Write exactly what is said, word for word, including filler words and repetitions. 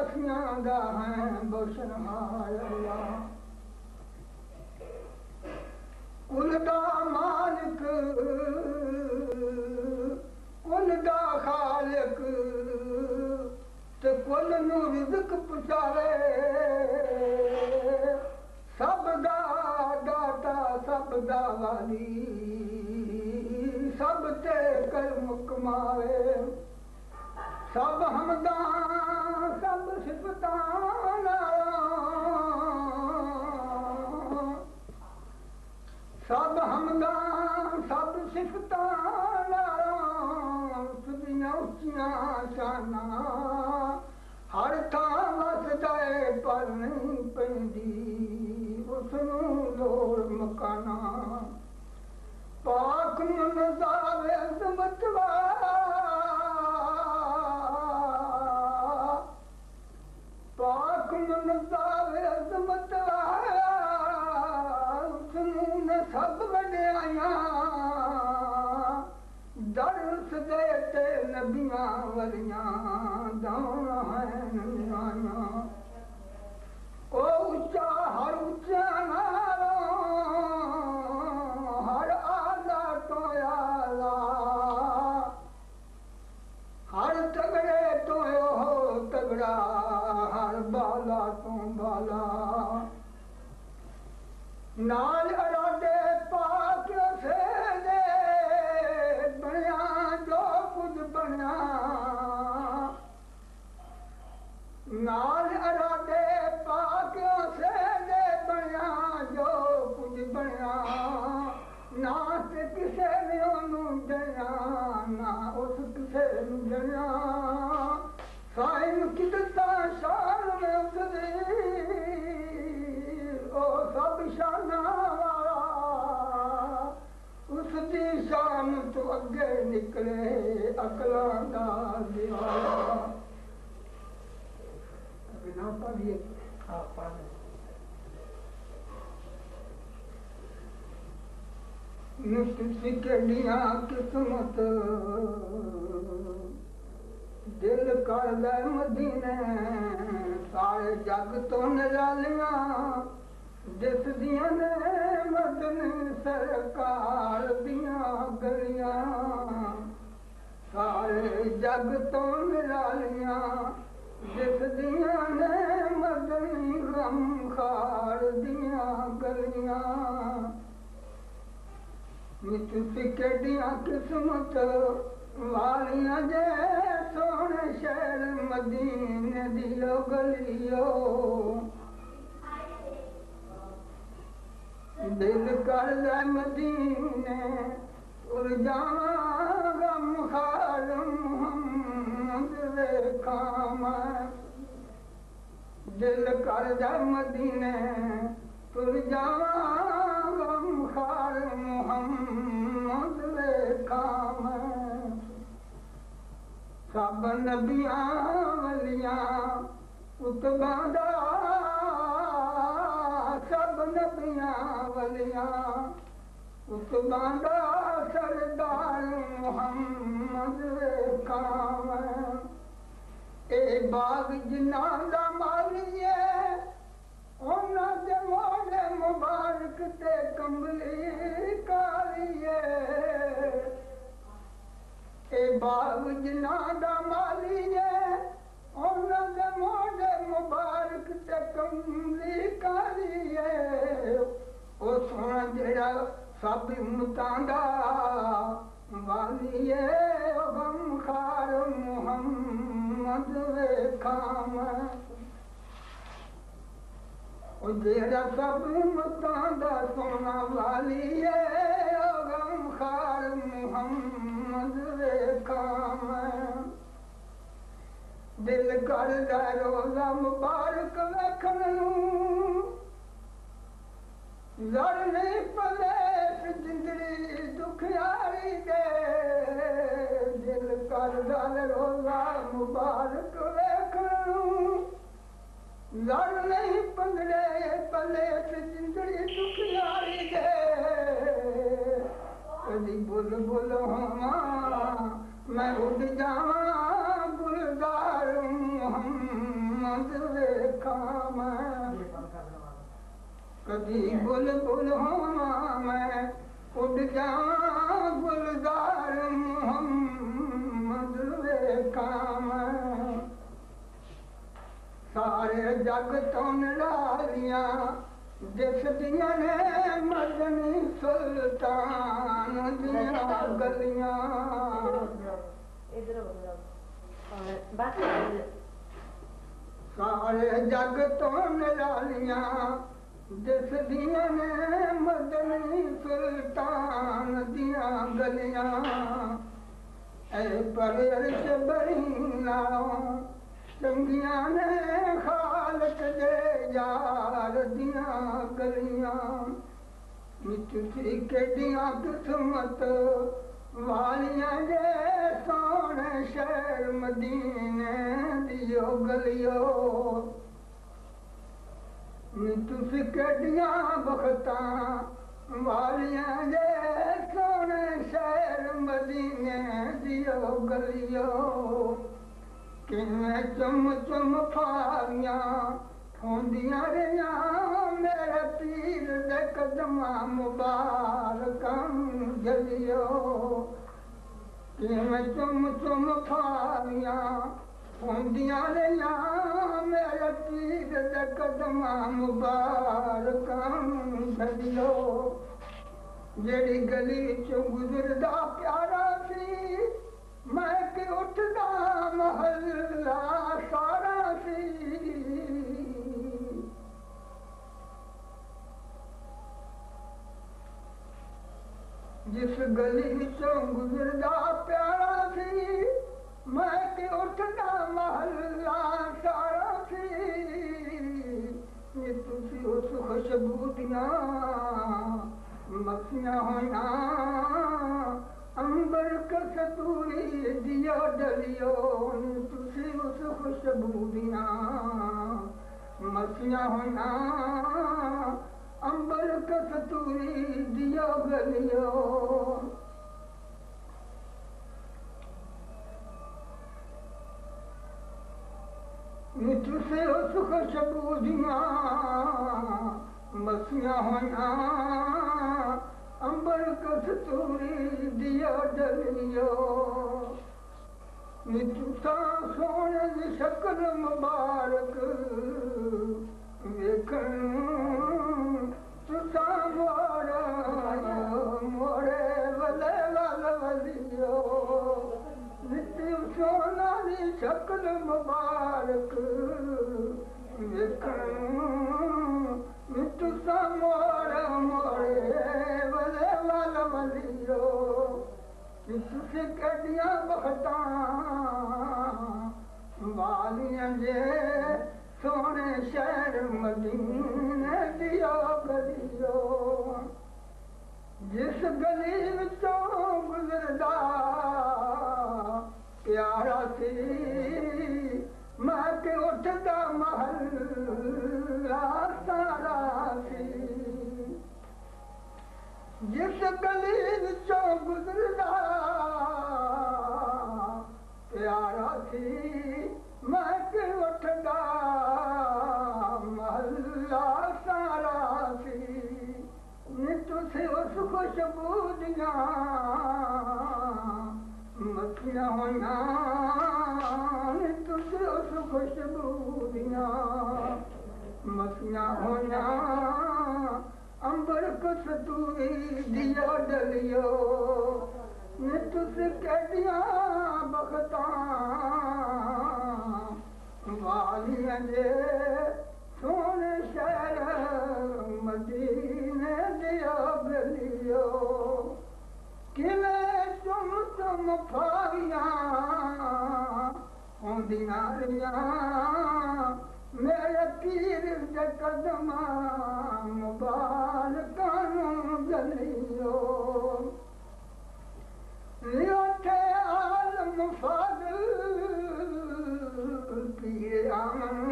प्यासियां दा है बशनहार अल्लाह कुल दा मालिक कुल दा खालिक ते कुल नू रिज़्क़ पुचारे सब दा दाता सब दा वाली सब ते कर्म कमावे सब हमदा सब सिफतां सब हमदा सब सिफतां उसदियां उच्चियां शानां हर थां वसदा है पर नहीं पैंदी उसनूं लोड़ मकाना पाक मुनज़्ज़ावे अज़मत वाला पाक मुनज़्ज़ावे अज़मत वाला उसनूं न सब वॾियाइयां दर्स दे ते नबियां वलियां दौण आहिनि नियाइयां ओ उच्चा हर उच्चा नालों हर आला तो आला हर तगड़े तो हो तगड़ा हर बाला तो बाला नाल अरादे पाक से दे बनिया जो कुछ बनिया नाल अरादे पाक से दे बनिया जो कुछ बनिया ना ते किसे ने ओनू जनिया ना उस किसे नू जनिया साईं किदता शान में उसदी ओ सब शाना वाला उसदी शान तो अगे निकले अकलां दा दीवाना बिना पढ़िए हाँ पढ़ तुसी केड़ियां किस्मत दिल कर ले मदीने सारे जग तो निरालियां जिस दियां ने मदनी सरकार दियां गलियां सारे जग तो निरालियां जिस दियां ने मदनी गमखार दियां गलियां तुसी केड़ियां किस्मत वालियां जे सोने शहर मदीने दियो गलियो दिल कर ले मदीने उड़ जावां गमखार मुहम्मद वेखां मैं दिल कर ले मदीने उड़ जावां गमखार मुहम्मद वेखां मैं सब नबियां वलियां कुतबां दा सब नबियां वलियां कुतबां दा सरदार मुहम्मद वेखां मैं ए बाग जिन्हां दा मालिए उन्हां दे मोढे मुबारक ते कंबली कालिए ए बाग जिन्हां दा मालिए उन्हां दे मोढे मुबारक ते कंबली कालिए ओ सोहणा जेड़ा सब उम्मतां दा वालिए ओ गमखार मुहम्मद वेखां मैं ओ जेड़ा सब उम्मतां दा सोहणा वालिए ओ गमखार मुहम्मद वेखां मैं दिल कर दा रोज़ा मुबारक वेखण नूं लड़ नहीं पले जिंदड़ी दुखियारी दे दिल कर दा रोज़ा मुबारक वेखण नूं लड़ नहीं पंगड़े पले जिंदड़ी दुखियारी दे कदी बुल बुल होवां मैं उड़ जावां गुलजार मुहम्मद मैं कभी बुलबुल होवां मैं उड़ जावां गुलजार मोहम्मद वेखां मैं सारे जग तो निरालियां दिसदियां ने मदनी सुल्तान दियां गलियां सारे जग तो निरालियां दिसदियां ने मदनी सुल्तान दियां गलियां ऐ पर अर्श बरी नालों चंगियां ने खालक दे यार दियां गलियां तुसी केडियां किस्मत वालियां जे सोने शहर मदीने दियो गलियो तुसी केडियां बख्तां वालियां जे सोने शहर मदीने दियो गलियो किवें चुम चुम फारियां होंदियां रहियां मेरे पीर दे कदमां मुबारकां जलियो किवें चुम चुम फारियां होंदियां रहियां मेरे पीर दे कदमां मुबारकां जलियो जेड़ी गली चों गुजरदा प्यारा सी मैं कि उठदा महल्ला सारा सी जिस गली चों गुजरदा प्यारा सी मैं कि उठदा महल्ला सारा सी तुसी उस खुशबू दियां मक्खियां होइयां अंबर कस्तूरी दियो डलियो तुसी उस खुशबू दियां मक्खियां होइयां अंबर कस्तूरी दियो गलियो तुसी उस खुशबू दियां मक्खियां होइयां अंबर कस्तूरी दियो डलियो तुसा सोने दी शक्ल मुबारक वेखण तुसा मोड़ा मोड़े वले वल वलियो सोना दी शक्ल मुबारक वेखण तुसा मोड़ा मोड़े वले वल वलियो तुसी केडियां बख्तां वालियां जे सोने शहर मदीने दियो गलियो जिस गली विचों गुजरदा प्यारा सी मैं कि उठदा महल्ला सारा सी जिस गली विचों गुजरदा प्यारा सी मैं कि उठदा महल्ला सारा सी तुसी उस खुशबू दियां मक्खियां होइयां तुसी उस खुशबू दियां मक्खियां होइयां अंबर कस्तूरी दियो डलियो तुसी केडियां बख्तां वालियां जे सोने शहर मदीने दियो गलियो किवें चुम चुम फारियां होंदियां रहियां मेरे पीर दे कदमां मुबारकां गलियो लियोथे आलम फाज़िल पीर आमन